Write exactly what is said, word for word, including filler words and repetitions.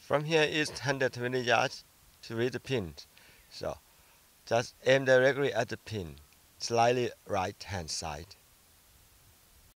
From here is one hundred twenty yards to reach the pin. So just aim directly at the pin, slightly right hand side.